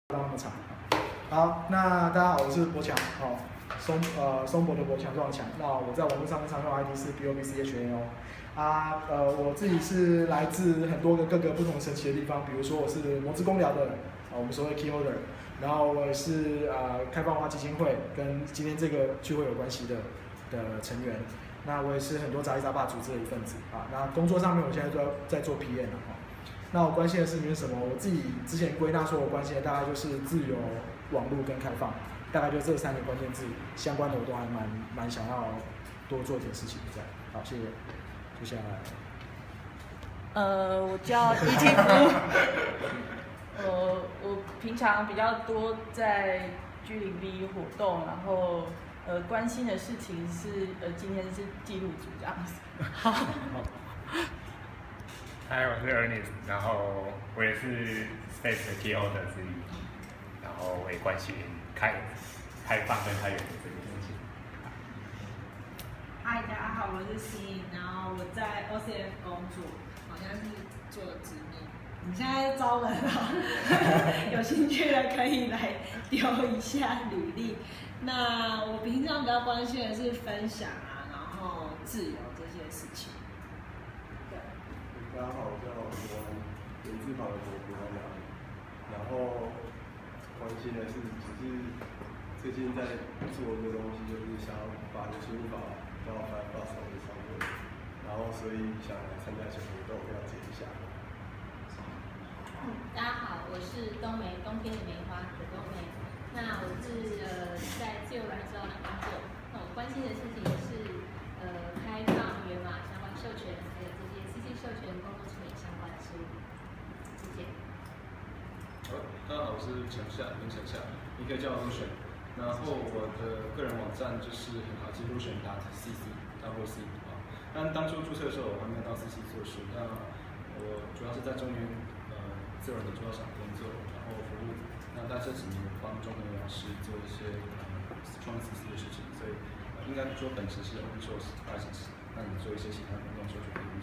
当那么长。好，那大家好，我是博强，松柏的博强，壮强。那我在网络上常用 ID 是 BOBCHAO。我自己是来自很多个各个不同神奇的地方，比如说我是魔之公聊的，我们所谓 Key Holder， 然后我也是开放文化基金会跟今天这个聚会有关系的成员。那我也是很多杂七杂八组织的一份子那工作上面我现在都在做 PM 那我关心的事情是什么？我自己之前归纳说，我关心的大概就是自由、网络跟开放，大概就这3个关键字相关的，我都还蛮想要多做一点事情这样。好，谢谢。接下来， 我叫易静福，我平常比较多在居领 V 活动，然后关心的事情是今天是记录组这样子。好。 嗨，我是 Ernest， 然后我也是 Space 的 Key Holder 之一，然后我也关心开放跟开源的这个事情。 嗨，大家好，我是 C， 然后我在 OCF 工作，好像是做直面。你现在招人了，有兴趣的可以来丢一下履历。那我平常比较关心的是分享然后自由这些事情。 大家好，我叫国安，文字旁的国安良，然后关心的是，只是最近在做一个东西，就是想要把流行语法到 Firefox 上面，然后所以想来参加一些活动，了解一下。 大家好，我是冬天的梅花的冬梅。那我是在自由软件上工作。那我关心的事情是开放源码相关授权，还有这些 CC 授权工作处理相关的事务。谢谢。 好，大家好，我是林晨夏，你可以叫我陆璇。然后我的个人网站就是很好记，陆璇.cc， 但当初注册的时候我还没有到 CC 做事。那我主要是在中原自由软件主要厂工作，然后服务。那在这几年帮中原老师做一些创意CC的事情，所以应该说本质是 open source license， 那你做一些其他的应用授权的研究。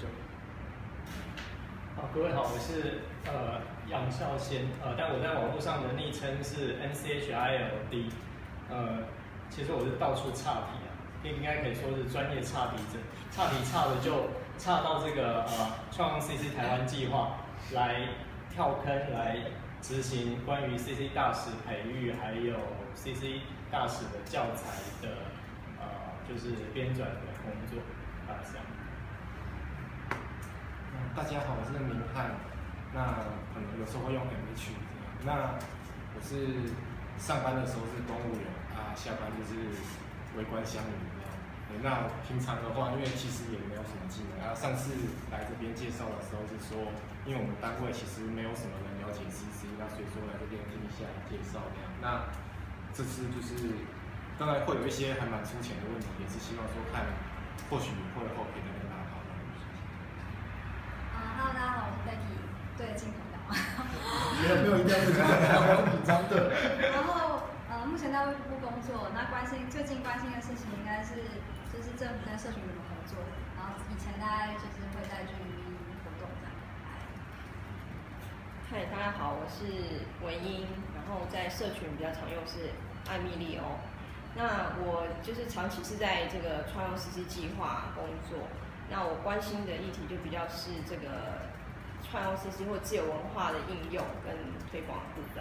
好，各位好，我是杨孝先，但我在网络上的昵称是 NCHILD， 其实我是到处岔题应该可以说是专业岔题者，岔题岔的就岔到这个创 CC 台湾计划来跳坑来执行关于 CC 大使培育还有 CC 大使的教材的就是编纂的工作这样。 大家好，我是明翰。那可能有时候会用 MH 那我是上班的时候是公务员下班就是微观乡民这样。那平常的话，因为其实也没有什么技能上次来这边介绍的时候是说，因为我们单位其实没有什么人了解 CC， 那所以说来这边听一下介绍这样。那这次就是当然会有一些还蛮粗浅的问题，也是希望说看或许会后可以再跟大家讨论。 Hello， 大家好，我是 Becky， 对着镜头讲。 没有一定要对着镜头，不要紧张的。 然后目前在卫福部工作，那最近关心的事情应该是就是政府跟社群怎么合作，然后以前大概就是会在居民活动这样。 嗨，大家好，我是文英，然后在社群比较常用是艾米丽欧。那我就是长期是在这个创用 CC 计划工作。那我关心的议题就比较是这个创用 CC 或自由文化的应用跟推广的部分。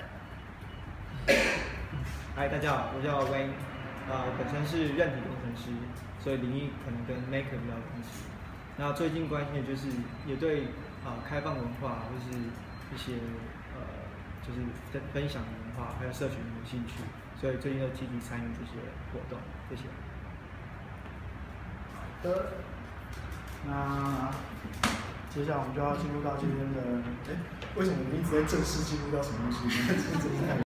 嗨，大家好，我叫 Wayne， 我本身是韧体工程师，所以领域可能跟 Maker 比较相似。那最近关心的就是也对开放文化或是一些就是分享文化还有社群有兴趣，所以最近都积极参与这些活动。谢谢。 好的。那接下来我们就要进入到今天的，为什么我们一直在正式进入到什么东西？